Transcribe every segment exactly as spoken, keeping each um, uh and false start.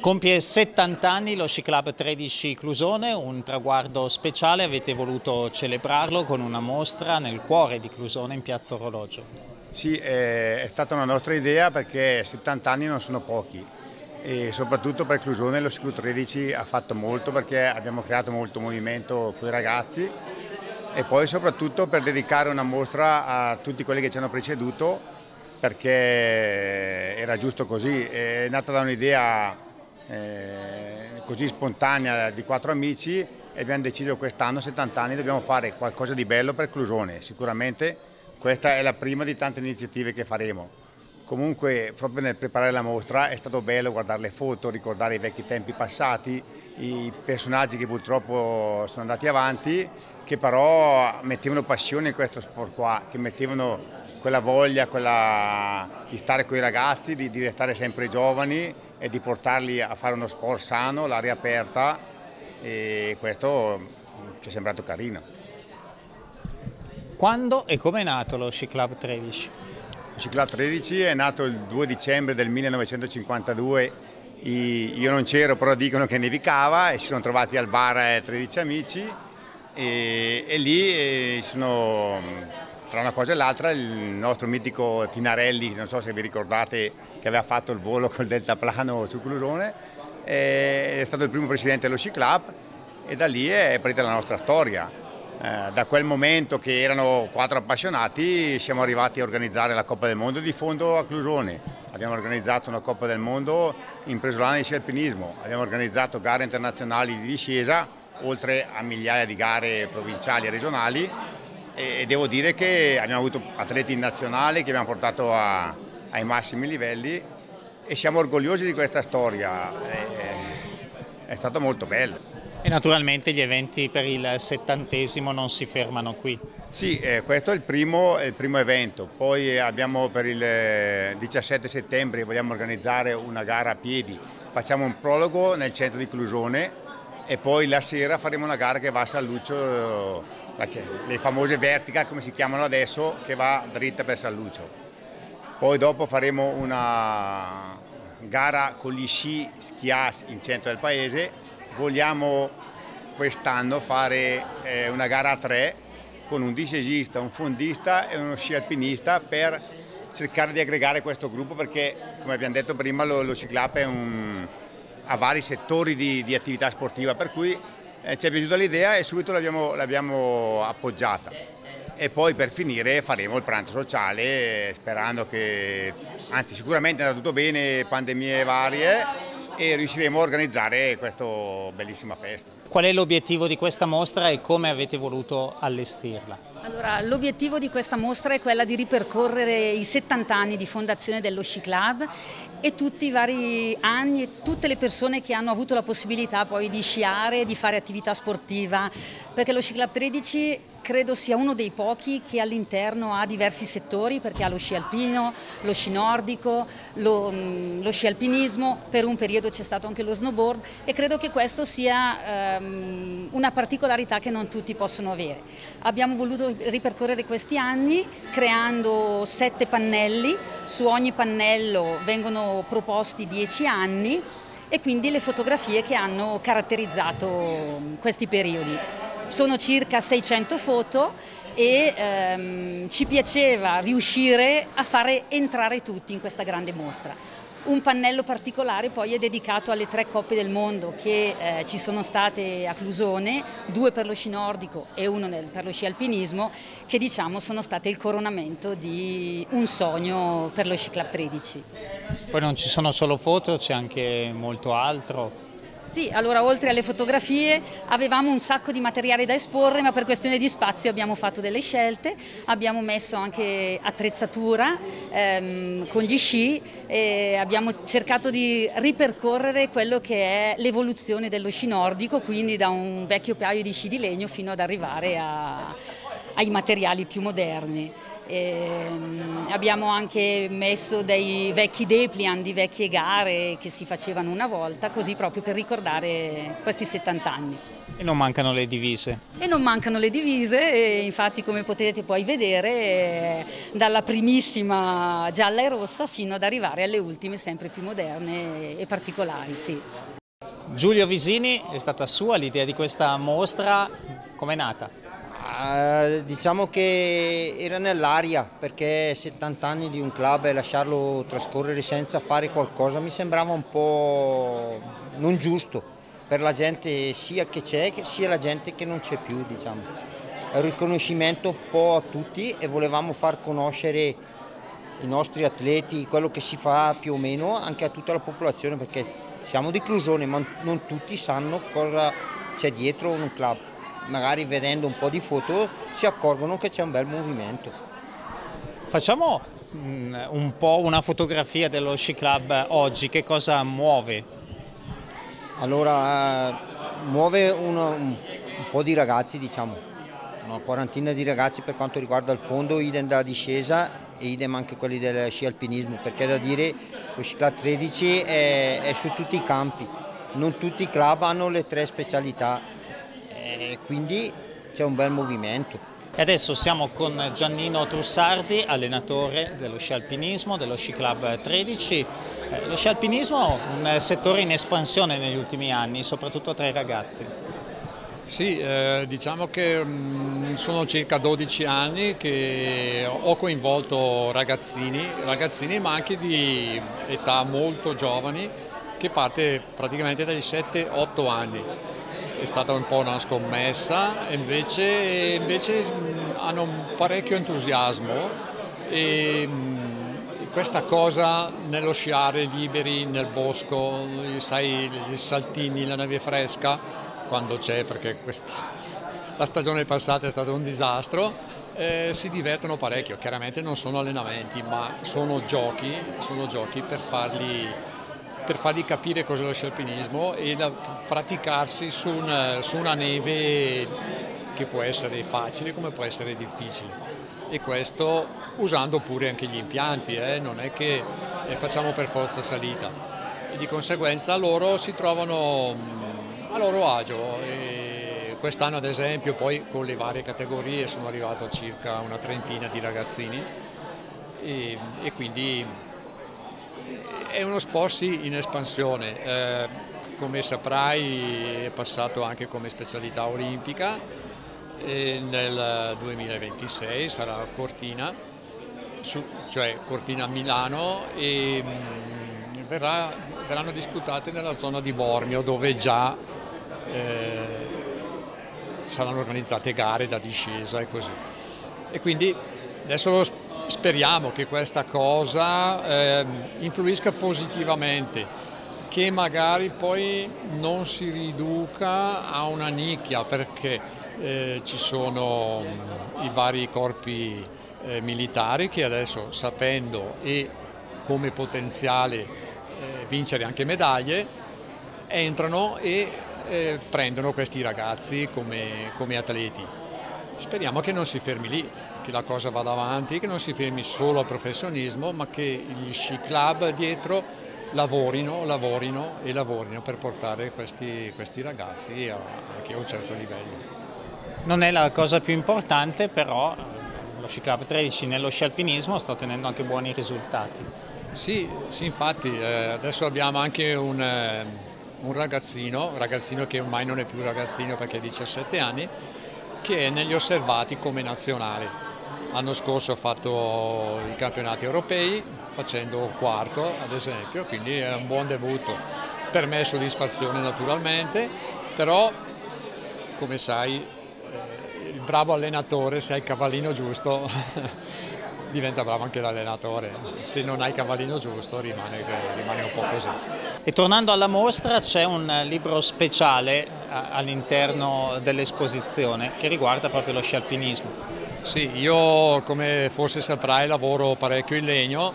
Compie settanta anni lo Sci Club tredici Clusone, un traguardo speciale, avete voluto celebrarlo con una mostra nel cuore di Clusone in Piazza Orologio. Sì, è stata una nostra idea perché settanta anni non sono pochi e soprattutto per Clusone lo Sci Club tredici ha fatto molto perché abbiamo creato molto movimento con i ragazzi e poi soprattutto per dedicare una mostra a tutti quelli che ci hanno preceduto perché era giusto così, è nata da un'idea Eh, così spontanea di quattro amici e abbiamo deciso quest'anno, settanta anni, dobbiamo fare qualcosa di bello per Clusone. Sicuramente questa è la prima di tante iniziative che faremo. Comunque proprio nel preparare la mostra è stato bello guardare le foto, ricordare i vecchi tempi passati, i personaggi che purtroppo sono andati avanti, che però mettevano passione in questo sport qua, che mettevano quella voglia, quella di stare con i ragazzi, di, di restare sempre giovani e di portarli a fare uno sport sano, l'aria aperta, e questo ci è sembrato carino. Quando e come è nato lo Sci Club tredici? Lo Sci Club tredici è nato il due dicembre del millenovecentocinquantadue, io non c'ero però dicono che nevicava e si sono trovati al bar tredici amici e, e lì sono... Tra una cosa e l'altra il nostro mitico Tinarelli, non so se vi ricordate, che aveva fatto il volo col deltaplano su Clusone, è stato il primo presidente dello Sci Club e da lì è partita la nostra storia. Eh, da quel momento che erano quattro appassionati siamo arrivati a organizzare la Coppa del Mondo di fondo a Clusone, abbiamo organizzato una Coppa del Mondo in Presolana di sci alpinismo, abbiamo organizzato gare internazionali di discesa, oltre a migliaia di gare provinciali e regionali. E devo dire che abbiamo avuto atleti nazionali che abbiamo portato a, ai massimi livelli e siamo orgogliosi di questa storia, è, è stato molto bello. E naturalmente gli eventi per il settantesimo non si fermano qui. Sì, eh, questo è il, primo, è il primo evento, poi abbiamo per il diciassette settembre vogliamo organizzare una gara a piedi, facciamo un prologo nel centro di Clusone e poi la sera faremo una gara che va a San Lucio, le famose vertical come si chiamano adesso, che va dritta per San Lucio. Poi dopo faremo una gara con gli sci schias in centro del paese, vogliamo quest'anno fare eh, una gara a tre con un discesista, un fondista e uno sci alpinista per cercare di aggregare questo gruppo perché come abbiamo detto prima lo, lo Sci Club è un, ha vari settori di, di attività sportiva per cui Eh, ci è piaciuta l'idea e subito l'abbiamo appoggiata e poi per finire faremo il pranzo sociale sperando che, anzi sicuramente è andato tutto bene, pandemie varie e riusciremo a organizzare questa bellissima festa. Qual è l'obiettivo di questa mostra e come avete voluto allestirla? Allora, l'obiettivo di questa mostra è quella di ripercorrere i settanta anni di fondazione dello Sci Club e tutti i vari anni e tutte le persone che hanno avuto la possibilità poi di sciare, di fare attività sportiva, perché lo Sci Club tredici credo sia uno dei pochi che all'interno ha diversi settori perché ha lo sci alpino, lo sci nordico, lo, lo sci alpinismo, per un periodo c'è stato anche lo snowboard e credo che questo sia um, una particolarità che non tutti possono avere. Abbiamo voluto ripercorrere questi anni creando sette pannelli, su ogni pannello vengono proposti dieci anni e quindi le fotografie che hanno caratterizzato questi periodi. Sono circa seicento foto e ehm, ci piaceva riuscire a fare entrare tutti in questa grande mostra. Un pannello particolare poi è dedicato alle tre coppe del mondo che eh, ci sono state a Clusone, due per lo sci nordico e uno nel, per lo sci alpinismo, che diciamo sono state il coronamento di un sogno per lo Sci Club tredici. Poi non ci sono solo foto, c'è anche molto altro. Sì, allora oltre alle fotografie avevamo un sacco di materiale da esporre, ma per questione di spazio abbiamo fatto delle scelte, abbiamo messo anche attrezzatura ehm, con gli sci e abbiamo cercato di ripercorrere quello che è l'evoluzione dello sci nordico, quindi da un vecchio paio di sci di legno fino ad arrivare a, ai materiali più moderni. E abbiamo anche messo dei vecchi dépliant di vecchie gare che si facevano una volta, così proprio per ricordare questi settanta anni. E non mancano le divise. E non mancano le divise, e infatti come potete poi vedere eh, dalla primissima gialla e rossa fino ad arrivare alle ultime sempre più moderne e particolari. Sì. Giulio Visini, è stata sua l'idea di questa mostra, com'è nata? Uh, diciamo che era nell'aria, perché settanta anni di un club e lasciarlo trascorrere senza fare qualcosa mi sembrava un po' non giusto per la gente sia che c'è sia la gente che non c'è più, diciamo. È un riconoscimento un po' a tutti e volevamo far conoscere i nostri atleti, quello che si fa più o meno anche a tutta la popolazione, perché siamo di Clusone ma non tutti sanno cosa c'è dietro un club. Magari vedendo un po' di foto si accorgono che c'è un bel movimento. Facciamo un po' una fotografia dello Sci Club oggi, che cosa muove? Allora, muove uno, un, un po' di ragazzi, diciamo, una quarantina di ragazzi per quanto riguarda il fondo, idem della discesa e idem anche quelli del sci alpinismo, perché da dire lo Sci Club tredici è, è su tutti i campi, non tutti i club hanno le tre specialità, e quindi c'è un bel movimento. E adesso siamo con Giannino Trussardi, allenatore dello sci alpinismo, dello Sci Club tredici. Lo sci alpinismo è un settore in espansione negli ultimi anni, soprattutto tra i ragazzi. Sì, eh, diciamo che mh, sono circa dodici anni che ho coinvolto ragazzini, ragazzini ma anche di età molto giovani, che parte praticamente dai sette otto anni. È stata un po' una scommessa, invece, invece mh, hanno un parecchio entusiasmo e mh, questa cosa nello sciare liberi nel bosco, sai, i saltini, la neve fresca, quando c'è, perché questa, la stagione passata è stato un disastro, eh, si divertono parecchio. Chiaramente non sono allenamenti, ma sono giochi, sono giochi per farli, per fargli capire cos'è lo sci alpinismo e la, praticarsi su, un, su una neve che può essere facile come può essere difficile. E questo usando pure anche gli impianti, eh? Non è che eh, facciamo per forza salita. E di conseguenza loro si trovano a loro agio. E quest'anno ad esempio poi con le varie categorie sono arrivato a circa una trentina di ragazzini e, e quindi è uno sport sì in espansione. Eh, come saprai è passato anche come specialità olimpica. E nel duemilaventisei sarà a Cortina, su, cioè Cortina a Milano, e mh, verrà, verranno disputate nella zona di Bormio, dove già eh, saranno organizzate gare da discesa e così. E quindi adesso speriamo che questa cosa eh, influisca positivamente, che magari poi non si riduca a una nicchia, perché Eh, ci sono mh, i vari corpi eh, militari che adesso, sapendo e come potenziale eh, vincere anche medaglie, entrano e eh, prendono questi ragazzi come, come atleti. Speriamo che non si fermi lì, che la cosa vada avanti, che non si fermi solo al professionismo, ma che gli sci club dietro lavorino, lavorino e lavorino per portare questi, questi ragazzi a, anche a un certo livello. Non è la cosa più importante, però lo Sci Club tredici nello sci alpinismo sta ottenendo anche buoni risultati. Sì, sì, infatti eh, adesso abbiamo anche un, eh, un ragazzino, un ragazzino che ormai non è più ragazzino perché ha diciassette anni, che è negli osservati come nazionale. L'anno scorso ha fatto i campionati europei facendo quarto ad esempio, quindi è un buon debutto. Per me è soddisfazione naturalmente, però come sai il bravo allenatore, se hai il cavallino giusto diventa bravo anche l'allenatore, se non hai il cavallino giusto rimane, rimane un po' così. E tornando alla mostra, c'è un libro speciale all'interno dell'esposizione che riguarda proprio lo sci alpinismo. Sì, io come forse saprai lavoro parecchio in legno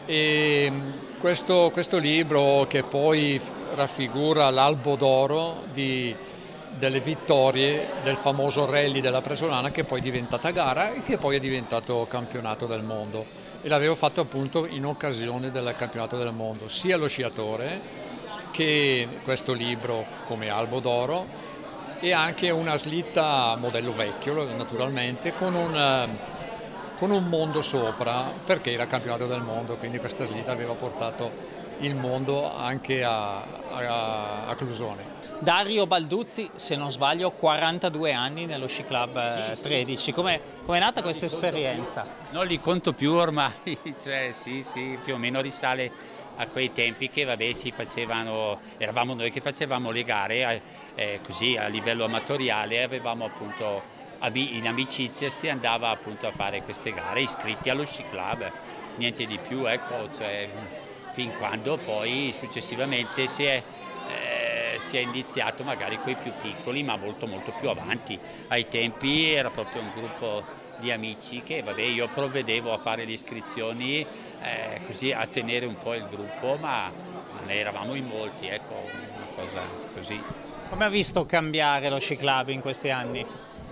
e questo, questo libro, che poi raffigura l'Albo d'Oro di delle vittorie del famoso rally della Presolana, che poi è diventata gara e che poi è diventato campionato del mondo, e l'avevo fatto appunto in occasione del campionato del mondo, sia lo sciatore che questo libro come Albo d'Oro, e anche una slitta modello vecchio naturalmente con un, con un mondo sopra, perché era campionato del mondo, quindi questa slitta aveva portato il mondo anche a, a, a Clusone. Dario Balduzzi, se non sbaglio, quarantadue anni nello Sci Club tredici. Come è nata questa esperienza? Non li conto più ormai, cioè sì, sì, più o meno risale a quei tempi che vabbè si facevano, eravamo noi che facevamo le gare eh, così a livello amatoriale, avevamo appunto in amicizia si andava appunto a fare queste gare iscritti allo Sci Club, niente di più, ecco, cioè, fin quando poi successivamente si è Eh, si è iniziato magari con i più piccoli, ma molto molto più avanti. Ai tempi era proprio un gruppo di amici che vabbè, io provvedevo a fare le iscrizioni, eh, così a tenere un po' il gruppo, ma, ma ne eravamo in molti, ecco, una cosa così. Come ha visto cambiare lo Sci Club in questi anni?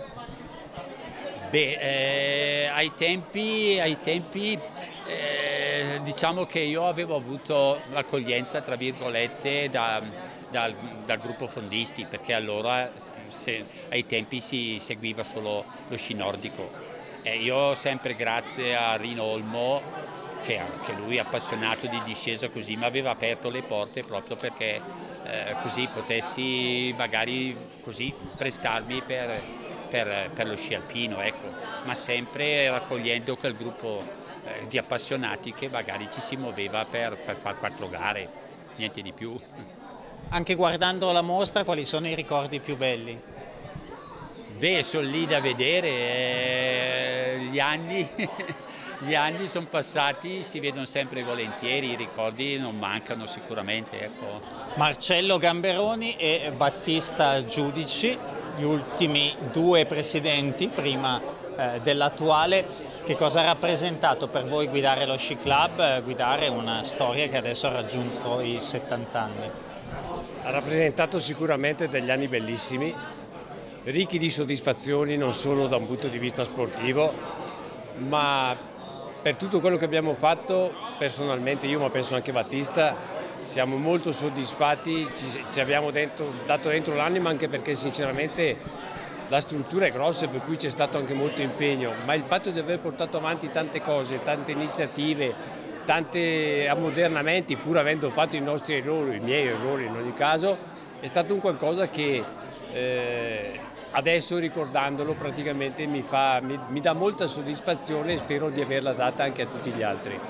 Beh, eh, ai tempi, ai tempi eh, diciamo che io avevo avuto l'accoglienza, tra virgolette, da, dal, dal gruppo fondisti, perché allora se, ai tempi si seguiva solo lo sci nordico. E io sempre grazie a Rino Olmo, che anche lui è appassionato di discesa così, mi aveva aperto le porte proprio perché eh, così potessi magari così prestarmi per... Per, per lo sci alpino, ecco, ma sempre raccogliendo quel gruppo eh, di appassionati che magari ci si muoveva per, per fare quattro gare, niente di più. Anche guardando la mostra, quali sono i ricordi più belli? Beh, sono lì da vedere, eh, gli anni, gli anni sono passati, si vedono sempre volentieri, i ricordi non mancano sicuramente. Ecco. Marcello Gamberoni e Battista Giudici, gli ultimi due presidenti prima eh, dell'attuale. Che cosa ha rappresentato per voi guidare lo Sci Club, guidare una storia che adesso ha raggiunto i settanta anni? Ha rappresentato sicuramente degli anni bellissimi, ricchi di soddisfazioni non solo da un punto di vista sportivo, ma per tutto quello che abbiamo fatto personalmente, io ma penso anche Battista, siamo molto soddisfatti, ci, ci abbiamo dentro, dato dentro l'anima, anche perché sinceramente la struttura è grossa, per cui c'è stato anche molto impegno, ma il fatto di aver portato avanti tante cose, tante iniziative, tanti ammodernamenti, pur avendo fatto i nostri errori, i miei errori in ogni caso, è stato un qualcosa che eh, adesso ricordandolo praticamente mi, fa, mi, mi dà molta soddisfazione e spero di averla data anche a tutti gli altri.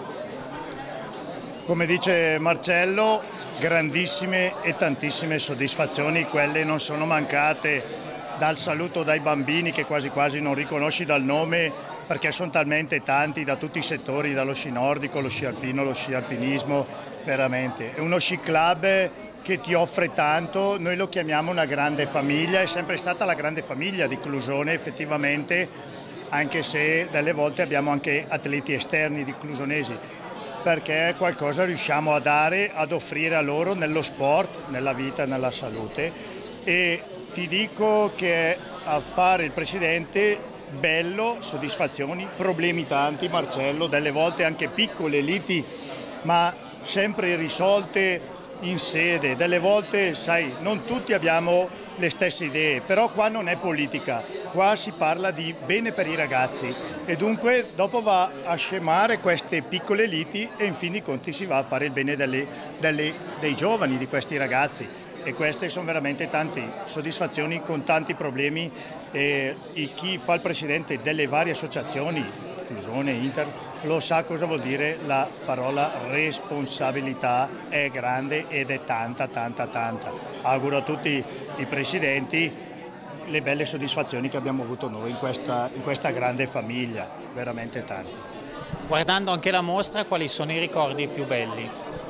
Come dice Marcello, grandissime e tantissime soddisfazioni, quelle non sono mancate, dal saluto dai bambini che quasi quasi non riconosci dal nome perché sono talmente tanti da tutti i settori, dallo sci nordico, lo sci alpino, lo sci alpinismo, veramente. È uno sci club che ti offre tanto, noi lo chiamiamo una grande famiglia, è sempre stata la grande famiglia di Clusone effettivamente, anche se delle volte abbiamo anche atleti esterni di clusonesi, perché qualcosa riusciamo a dare, ad offrire a loro nello sport, nella vita, nella salute. E ti dico che a fare il presidente, bello, soddisfazioni, problemi tanti Marcello, delle volte anche piccole liti, ma sempre risolte in sede, delle volte sai, non tutti abbiamo le stesse idee, però qua non è politica, qua si parla di bene per i ragazzi e dunque dopo va a scemare queste piccole liti e in fin dei conti si va a fare il bene delle, delle, dei giovani, di questi ragazzi, e queste sono veramente tante soddisfazioni con tanti problemi. E chi fa il presidente delle varie associazioni, Clusone, Inter, lo sa cosa vuol dire la parola responsabilità, è grande ed è tanta, tanta, tanta. Auguro a tutti i presidenti le belle soddisfazioni che abbiamo avuto noi in questa, in questa grande famiglia, veramente tanti. Guardando anche la mostra, quali sono i ricordi più belli?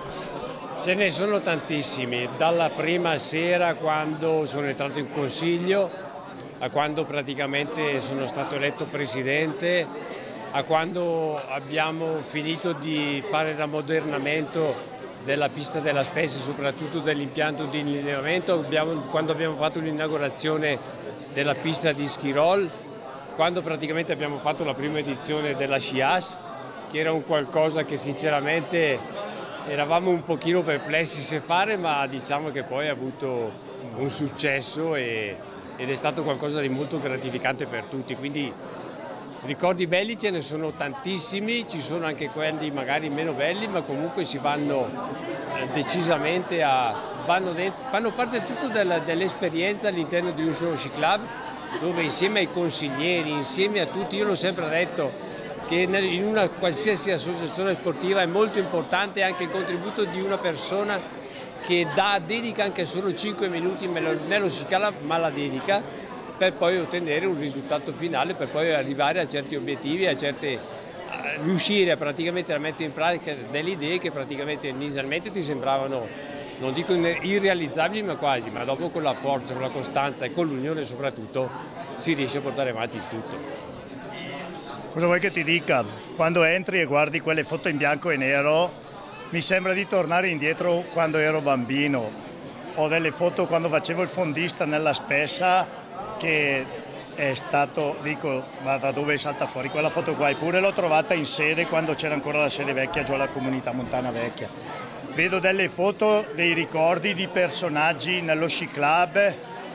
Ce ne sono tantissimi, dalla prima sera quando sono entrato in consiglio, a quando praticamente sono stato eletto presidente, a quando abbiamo finito di fare l'ammodernamento della pista della Spezia, soprattutto dell'impianto di allineamento, abbiamo, quando abbiamo fatto l'inaugurazione della pista di Schirol, quando praticamente abbiamo fatto la prima edizione della Scias, che era un qualcosa che sinceramente eravamo un pochino perplessi se fare, ma diciamo che poi ha avuto un successo e, ed è stato qualcosa di molto gratificante per tutti, quindi ricordi belli ce ne sono tantissimi, ci sono anche quelli magari meno belli, ma comunque si vanno eh, decisamente a... Vanno dentro, fanno parte tutto dell'esperienza all'interno di un solo sci club, dove insieme ai consiglieri, insieme a tutti, io l'ho sempre detto, che in una qualsiasi associazione sportiva è molto importante anche il contributo di una persona che dà, dedica anche solo cinque minuti nello sci club, ma la dedica per poi ottenere un risultato finale, per poi arrivare a certi obiettivi, a certe, a riuscire praticamente a mettere in pratica delle idee che praticamente inizialmente ti sembravano, non dico irrealizzabili, ma quasi, ma dopo con la forza, con la costanza e con l'unione soprattutto si riesce a portare avanti il tutto. Cosa vuoi che ti dica? Quando entri e guardi quelle foto in bianco e nero, mi sembra di tornare indietro quando ero bambino. Ho delle foto quando facevo il fondista nella Spessa, che è stato, dico, ma da dove salta fuori quella foto qua? Eppure l'ho trovata in sede quando c'era ancora la sede vecchia, giù alla Comunità Montana Vecchia. Vedo delle foto, dei ricordi di personaggi nello sci club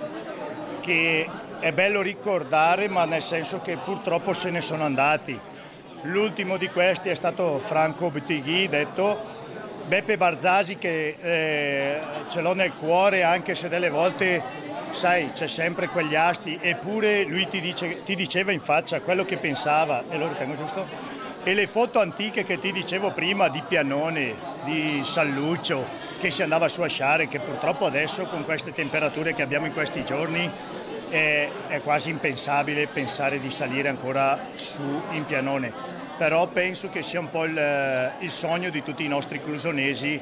che è bello ricordare, ma nel senso che purtroppo se ne sono andati. L'ultimo di questi è stato Franco Buttighi, detto Beppe Barzasi, che eh, ce l'ho nel cuore, anche se delle volte, sai, c'è sempre quegli asti, eppure lui ti, dice, ti diceva in faccia quello che pensava, e lo ritengo giusto. E le foto antiche che ti dicevo prima di Pianone, di Salluccio, che si andava su a sciare, che purtroppo adesso con queste temperature che abbiamo in questi giorni è, è quasi impensabile pensare di salire ancora su in Pianone. Però penso che sia un po' il, il sogno di tutti i nostri clusonesi,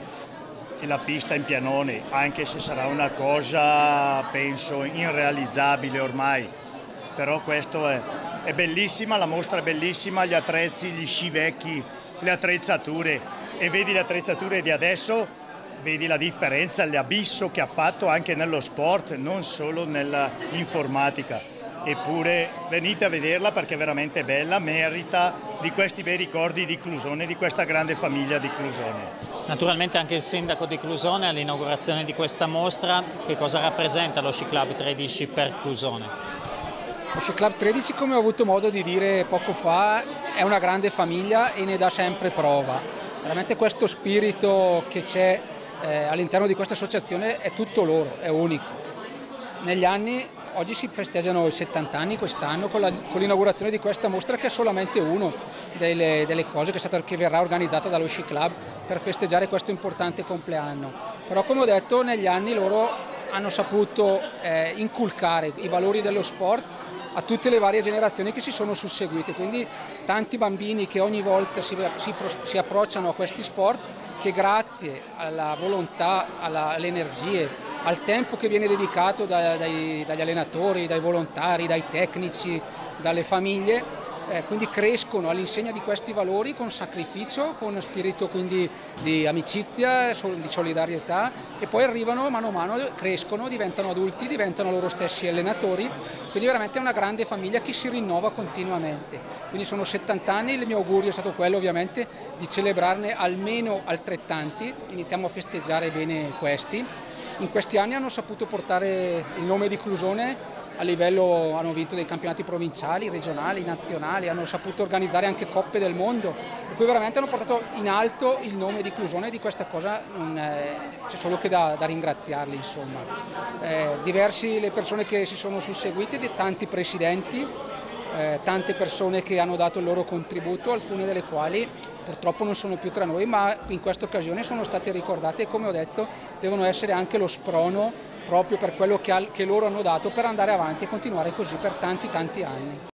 la pista in Pianone, anche se sarà una cosa, penso, irrealizzabile ormai. Però questo è, è bellissima, la mostra è bellissima, gli attrezzi, gli sci vecchi, le attrezzature, e vedi le attrezzature di adesso, vedi la differenza, l'abisso che ha fatto anche nello sport, non solo nell'informatica. Eppure venite a vederla perché è veramente bella, merita di questi bei ricordi di Clusone, di questa grande famiglia di Clusone. Naturalmente anche il sindaco di Clusone all'inaugurazione di questa mostra, che cosa rappresenta lo Sci Club tredici per Clusone? Lo Sci Club tredici, come ho avuto modo di dire poco fa, è una grande famiglia e ne dà sempre prova. Veramente questo spirito che c'è eh, all'interno di questa associazione è tutto loro, è unico. Negli anni, oggi si festeggiano i settanta anni quest'anno con l'inaugurazione di questa mostra, che è solamente uno delle, delle cose che, è stata, che verrà organizzata dallo Sci Club per festeggiare questo importante compleanno. Però, come ho detto, negli anni loro hanno saputo eh, inculcare i valori dello sport a tutte le varie generazioni che si sono susseguite, quindi tanti bambini che ogni volta si, si, si approcciano a questi sport, che grazie alla volontà, alla, alle energie, al tempo che viene dedicato da, dai, dagli allenatori, dai volontari, dai tecnici, dalle famiglie, eh, quindi crescono all'insegna di questi valori con sacrificio, con spirito quindi di amicizia, di solidarietà, e poi arrivano mano a mano, crescono, diventano adulti, diventano loro stessi allenatori, quindi veramente è una grande famiglia che si rinnova continuamente. Quindi sono settanta anni, il mio augurio è stato quello ovviamente di celebrarne almeno altrettanti, iniziamo a festeggiare bene questi. In questi anni hanno saputo portare il nome di Clusone a livello, hanno vinto dei campionati provinciali, regionali, nazionali, hanno saputo organizzare anche coppe del mondo, per cui veramente hanno portato in alto il nome di Clusone, e di questa cosa c'è solo che da, da ringraziarli, insomma. Eh, diversi le persone che si sono susseguite, di tanti presidenti, eh, tante persone che hanno dato il loro contributo, alcune delle quali purtroppo non sono più tra noi, ma in questa occasione sono state ricordate e, come ho detto, devono essere anche lo sprono proprio per quello che, che loro hanno dato per andare avanti e continuare così per tanti tanti anni.